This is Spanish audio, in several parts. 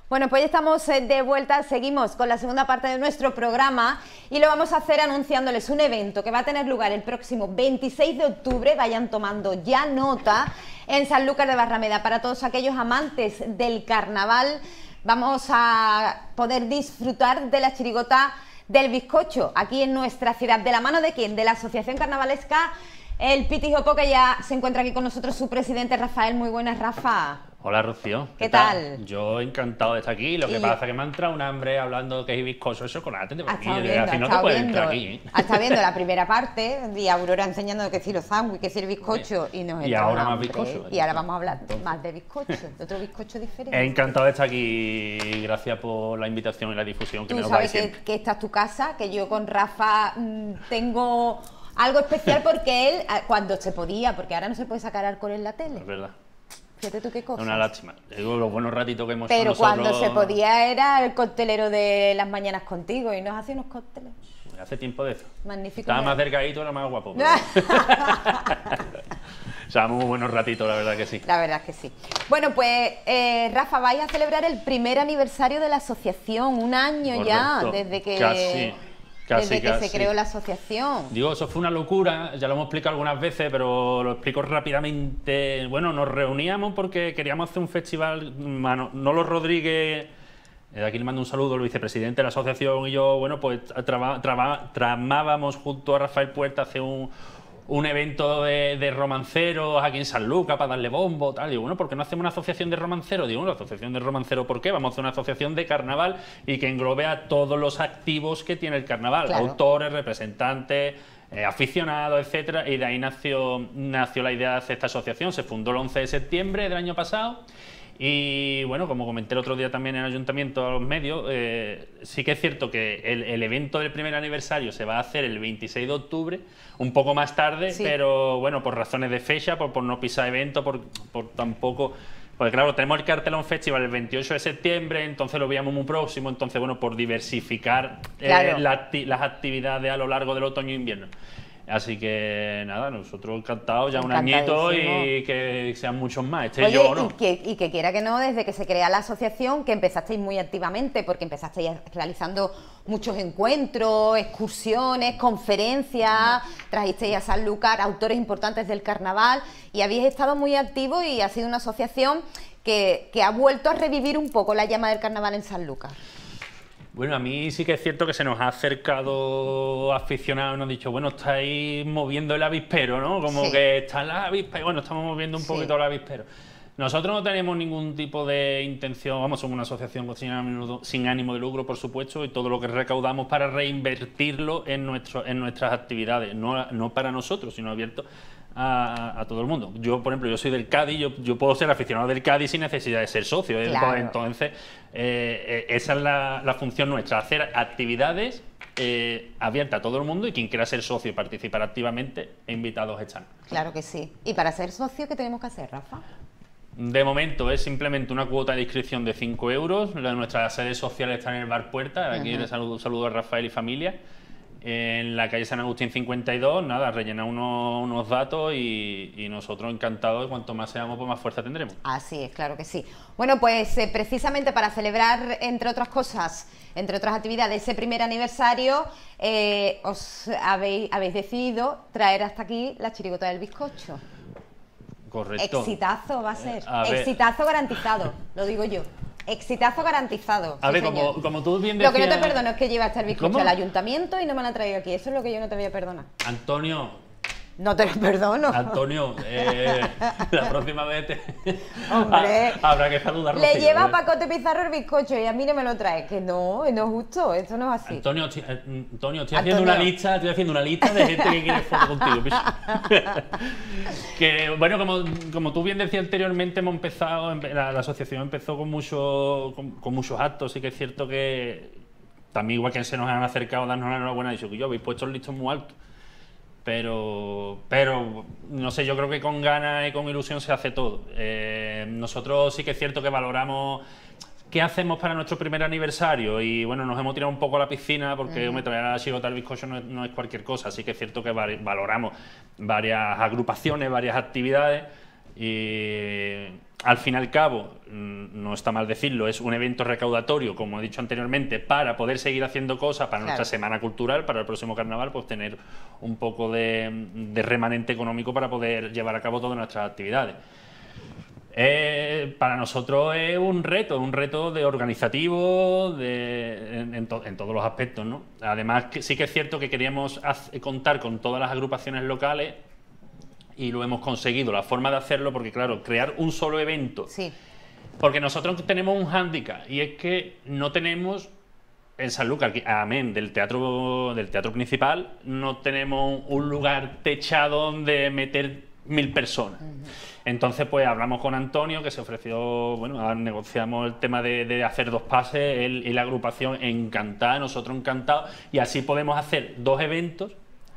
Bueno, pues ya estamos de vuelta, seguimos con la segunda parte de nuestro programa y lo vamos a hacer anunciándoles un evento que va a tener lugar el próximo 26 de octubre, vayan tomando ya nota, en Sanlúcar de Barrameda. Para todos aquellos amantes del carnaval, vamos a poder disfrutar de la chirigota del bizcocho aquí en nuestra ciudad. ¿De la mano de quién? De la Asociación Carnavalesca El Piti Jopo, que ya se encuentra aquí con nosotros su presidente Rafael. Muy buenas, Rafa. Hola, Rocío. ¿Qué tal? Yo encantado de estar aquí. Lo que pasa es que me ha entrado un hambre hablando que es bizcocho de chocolate. No te puedes entrar aquí. Está viendo la primera parte y Aurora enseñando que si los sándwiches, que si el bizcocho y ahora más bizcocho. Y ahora vamos a hablar más de bizcocho, de otro bizcocho diferente. Encantado de estar aquí. Gracias por la invitación y la difusión que me lo vais siempre. Tú sabes que esta es tu casa, que yo con Rafa tengo algo especial porque él, cuando se podía, porque ahora no se puede sacar alcohol en la tele. Es verdad. Fíjate tú qué cosa. Una lástima. Digo, los buenos ratitos que hemos Pero nosotros... cuando se podía era el coctelero de las mañanas contigo y nos hacía unos cócteles. Hace tiempo de eso. Magnífico. Estaba más delgadito, era más guapo. Pero... o sea, muy buenos ratitos, la verdad que sí. La verdad que sí. Bueno, pues Rafa, vais a celebrar el primer aniversario de la asociación, un año. Correcto. Ya desde que... Casi. Se creó la asociación. Digo, eso fue una locura, ya lo hemos explicado algunas veces, pero lo explico rápidamente. Bueno, nos reuníamos porque queríamos hacer un festival. Nolo Rodríguez, de aquí le mando un saludo, el vicepresidente de la asociación, y yo, bueno, pues tramábamos junto a Rafael Puerta hacer un evento de romanceros aquí en Sanlúcar para darle bombo, tal. Digo, bueno, ¿por qué no hacemos una asociación de romanceros? Digo, una asociación de romanceros, ¿por qué? Vamos a hacer una asociación de carnaval y que englobe a todos los activos que tiene el carnaval, claro. Autores, representantes, aficionados, etcétera. Y de ahí nació la idea de hacer esta asociación. Se fundó el 11 de septiembre del año pasado. Y bueno, como comenté el otro día también en el ayuntamiento a los medios, sí que es cierto que el evento del primer aniversario se va a hacer el 26 de octubre, un poco más tarde, sí. Pero bueno, por razones de fecha, por no pisar evento, por tampoco... Porque claro, tenemos el Cartelón Festival el 28 de septiembre, entonces lo veíamos muy próximo, entonces bueno, por diversificar claro. Las actividades a lo largo del otoño e invierno. Así que nada, nosotros encantados, ya un añito y que sean muchos más. Oye, yo, ¿no? y que quiera que no, desde que se crea la asociación, que empezasteis muy activamente, porque empezasteis realizando muchos encuentros, excursiones, conferencias, trajisteis a Sanlúcar autores importantes del carnaval y habéis estado muy activos y ha sido una asociación que ha vuelto a revivir un poco la llama del carnaval en Sanlúcar. Bueno, a mí sí que es cierto que se nos ha acercado aficionados y nos han dicho, bueno, estáis moviendo el avispero, ¿no? Como sí. Que está el avispero, bueno, estamos moviendo un poquito el avispero. Nosotros no tenemos ningún tipo de intención, vamos, somos una asociación sin ánimo de lucro, por supuesto, y todo lo que recaudamos para reinvertirlo en nuestras actividades, no para nosotros, sino abierto a todo el mundo. Yo, por ejemplo, yo soy del Cádiz, yo puedo ser aficionado del Cádiz sin necesidad de ser socio, claro. Entonces esa es la función nuestra, hacer actividades abiertas a todo el mundo y quien quiera ser socio y participar activamente, invitados están. Claro que sí. ¿Y para ser socio qué tenemos que hacer, Rafa? De momento es simplemente una cuota de inscripción de 5 euros, nuestra sede social está en el Bar Puerta, aquí les saludo a Rafael y familia. En la calle San Agustín 52, nada, rellenar unos datos y nosotros encantados, cuanto más seamos, pues más fuerza tendremos. Así es, claro que sí. Bueno, pues precisamente para celebrar, entre otras cosas, entre otras actividades, ese primer aniversario, os habéis decidido traer hasta aquí la chirigota del bizcocho. Correcto. Exitazo va a ser, exitazo garantizado, lo digo yo. Exitazo garantizado. A ver, como tú bien decías... Lo que no te perdono es que llevaste el bizcocho al ayuntamiento y no me lo han traído aquí. Eso es lo que yo no te voy a perdonar. Antonio... No te lo perdono. Antonio, la próxima vez Hombre, habrá que saludarlo. Le lleva a Pacote Pizarro el bizcocho y a mí no me lo trae. Que no es justo, esto no es así. Antonio, estoy haciendo una lista de gente que quiere foto contigo. Que bueno, como tú bien decías anteriormente, hemos empezado, la asociación empezó con muchos actos, sí que es cierto que también igual que se nos han acercado a darnos la enhorabuena, dicho que yo habéis puesto el listón muy alto. Pero no sé, yo creo que con ganas y con ilusión se hace todo. Nosotros sí que es cierto que valoramos qué hacemos para nuestro primer aniversario y bueno, nos hemos tirado un poco a la piscina porque me traer a la chirigota del bizcocho no es cualquier cosa, así que es cierto que valoramos varias agrupaciones, varias actividades al fin y al cabo, no está mal decirlo, es un evento recaudatorio, como he dicho anteriormente, para poder seguir haciendo cosas para nuestra semana cultural, para el próximo carnaval, pues tener un poco de remanente económico para poder llevar a cabo todas nuestras actividades. Para nosotros es un reto de organizativo en todos los aspectos, ¿no? Además, sí que es cierto que queríamos contar con todas las agrupaciones locales y lo hemos conseguido. La forma de hacerlo, porque claro, crear un solo evento, sí. Porque nosotros tenemos un hándicap y es que no tenemos en Sanlúcar, amén del teatro principal, no tenemos un lugar techado donde meter 1000 personas. Entonces, pues hablamos con Antonio, que se ofreció, bueno, negociamos el tema de hacer 2 pases, él y la agrupación encantada, nosotros encantados, y así podemos hacer 2 eventos,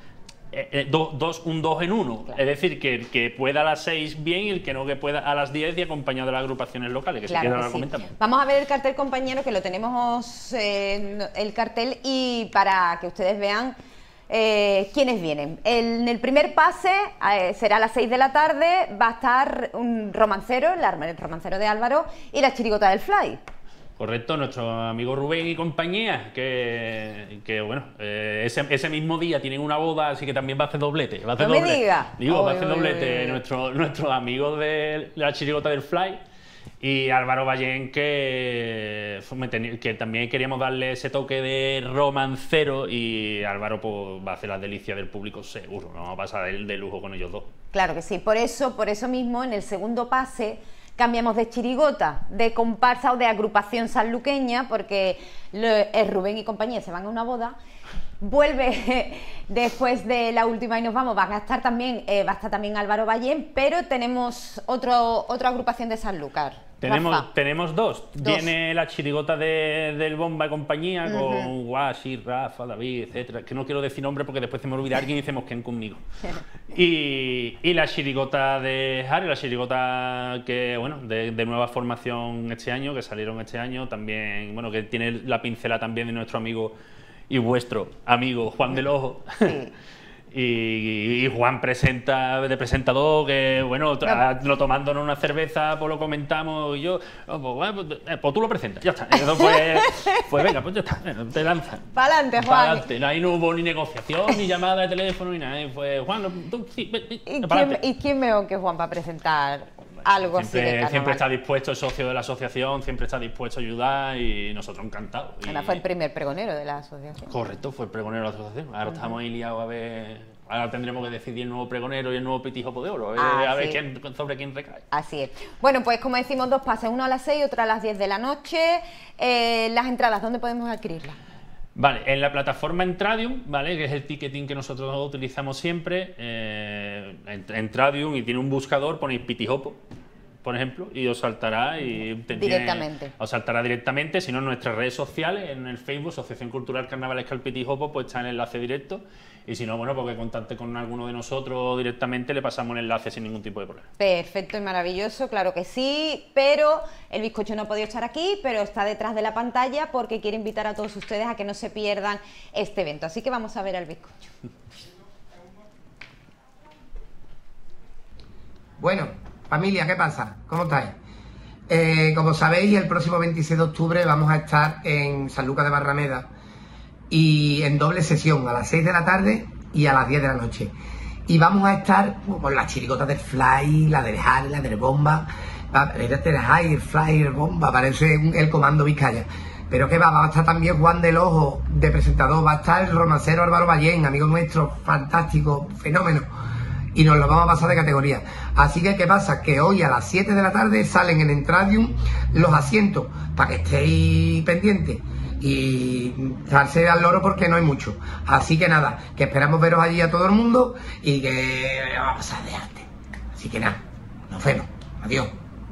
un 2 en 1, claro. Es decir, que el que pueda a las 6 bien y el que no que pueda a las 10 y acompañado de las agrupaciones locales, que claro, si quieres ahora comentamos. Vamos a ver el cartel, compañero, que lo tenemos, el cartel, y para que ustedes vean quiénes vienen. En el primer pase será a las 6 de la tarde, va a estar un romancero, el romancero de Álvaro, y la chirigota del Fly. Correcto, nuestro amigo Rubén y compañía, que bueno, ese mismo día tienen una boda, así que también va a hacer doblete. Va a hacer doblete. Digo, va a hacer doblete nuestro amigo de la chirigota del Fly y Álvaro Ballén, que también queríamos darle ese toque de romancero, y Álvaro pues va a hacer las delicias del público seguro, nos vamos a pasar de lujo con ellos dos. Claro que sí, por eso mismo en el segundo pase cambiamos de chirigota, de comparsa o de agrupación sanluqueña, porque Rubén y compañía se van a una boda, vuelve después de la última y nos vamos, va a estar también Álvaro Ballén, pero tenemos otra agrupación de Sanlúcar. Tenemos dos. Viene la chirigota del Bomba y compañía, con Guasi, Rafa, David, etcétera, que no quiero decir nombre porque después se me olvida alguien y se mosquen conmigo. y la chirigota de Harry, la chirigota que, bueno, de nueva formación este año, que salieron este año, también, bueno, que tiene la pincela también de nuestro amigo y vuestro amigo Juan del Ojo. Sí. Y Juan presenta de presentador, que bueno, tomándonos una cerveza, pues lo comentamos, y yo, pues tú lo presentas, ya está. Entonces, pues venga, pues ya está, te lanzan. Pa'lante, Juan. Ahí no hubo ni negociación, ni llamada de teléfono, ni nada. Fue Juan, tú sí, ¿Y quién mejor que Juan para presentar algo así de carnaval? Siempre está dispuesto, es socio de la asociación, siempre está dispuesto a ayudar, y nosotros encantados. Ahora fue el primer pregonero de la asociación. Correcto, fue el pregonero de la asociación. Ahora estamos ahí liados a ver. Ahora tendremos que decidir el nuevo pregonero y el nuevo pitijopo de oro, a ver sobre quién recae. Así es. Bueno, pues como decimos, 2 pases, uno a las 6 y otro a las 10 de la noche. Las entradas, ¿dónde podemos adquirirlas? Vale, en la plataforma Entradium, ¿vale?, que es el ticketing que nosotros utilizamos siempre, Entradium, y tiene un buscador, ponéis pitijopo, por ejemplo, y os saltará directamente. Os saltará directamente, si no en nuestras redes sociales, en el Facebook, Asociación Cultural Carnavalesca El Pitijopo, pues está el enlace directo, y si no, bueno, porque contacte con alguno de nosotros directamente, le pasamos el enlace sin ningún tipo de problema. Perfecto y maravilloso, claro que sí, pero el bizcocho no ha podido estar aquí, pero está detrás de la pantalla porque quiere invitar a todos ustedes a que no se pierdan este evento, así que vamos a ver al bizcocho. Bueno, familia, ¿qué pasa? ¿Cómo estáis? Como sabéis, el próximo 26 de octubre vamos a estar en Sanlúcar de Barrameda, y en doble sesión, a las 6 de la tarde y a las 10 de la noche. Y vamos a estar con las chirigotas del Fly, la del Harry, la del Bomba. El Fly, el Bomba, parece el Comando Vizcaya. Pero que va a estar también Juan del Ojo de presentador, va a estar el romancero Álvaro Ballén, amigo nuestro, fantástico, fenómeno. Y nos lo vamos a pasar de categoría. Así que, ¿qué pasa? Que hoy a las 7 de la tarde salen en Entradium los asientos, para que estéis pendientes y darse al loro porque no hay mucho. Así que nada, que esperamos veros allí a todo el mundo y que vamos a pasar de arte. Así que nada, nos vemos. Adiós.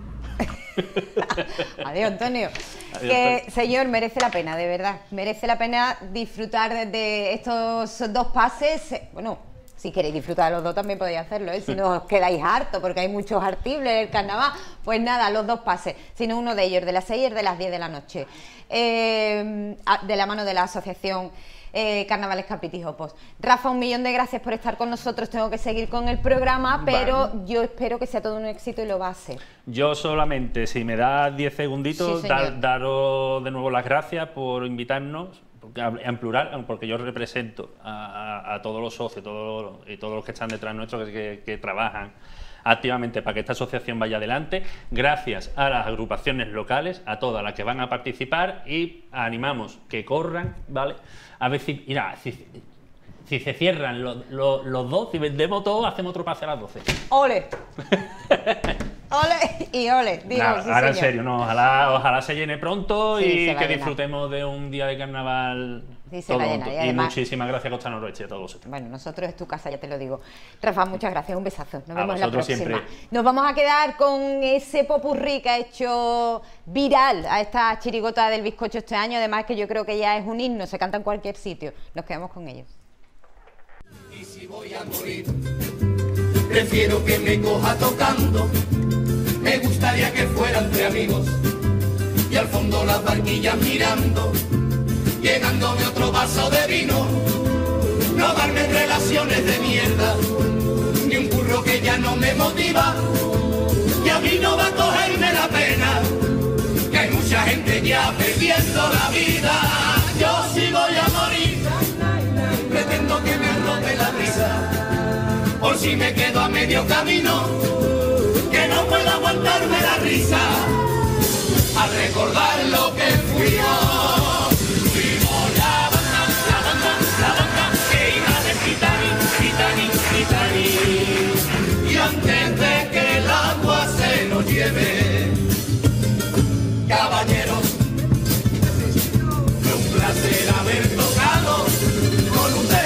Adiós, Antonio. Que, señor, merece la pena, de verdad. Merece la pena disfrutar de estos 2 pases. Bueno, Si queréis disfrutar de los dos también podéis hacerlo, ¿eh? Si no os quedáis hartos, porque hay muchos hartibles en el carnaval, pues nada, los dos pases, sino uno de ellos, el de las 6 y el de las 10 de la noche, de la mano de la asociación Carnavales Capitijopos. Rafa, 1.000.000 de gracias por estar con nosotros, tengo que seguir con el programa, pero vale, yo espero que sea todo un éxito y lo va a ser. Yo solamente, si me das 10 segunditos, sí, daros de nuevo las gracias por invitarnos, en plural, porque yo represento a todos los socios y todos los que están detrás nuestros que trabajan activamente para que esta asociación vaya adelante. Gracias a las agrupaciones locales, a todas las que van a participar, y animamos que corran, ¿vale? A ver si, mira, si se cierran los dos, si vendemos todo, hacemos otro pase a las 12. ¡Ole! ¡Ole! Y ole, digo, nada, sí, ahora señor. en serio, no, ojalá se llene pronto, Sí, y se va que a llenar. disfrutemos de un día de carnaval. Sí, se va a llenar, y Y además, muchísimas gracias, Costa Noroeste, a todos vosotros. bueno, nosotros es tu casa, ya te lo digo. Rafa, muchas gracias, un besazo. Nos A vemos la vosotros próxima. siempre. Nos vamos a quedar con ese popurrí que ha hecho viral a esta chirigota del bizcocho este año, además que yo creo que ya es un himno, se canta en cualquier sitio. Nos quedamos con ellos. Y si voy a morir, prefiero que me coja tocando. Me gustaría que fuera entre amigos y al fondo las barquillas mirando, llenándome otro vaso de vino. No darme relaciones de mierda, ni un curro que ya no me motiva. Y a mí no va a cogerme la pena, que hay mucha gente ya perdiendo la vida. Yo sí voy a morir, pretendo que me arrope la risa, por si me quedo a medio camino, que no puedo aguantarme la risa, al recordar lo que fui yo. Fuimos la banda, que iba de Titanic, y antes de que el agua se nos lleve, caballeros, fue un placer haber tocado con ustedes.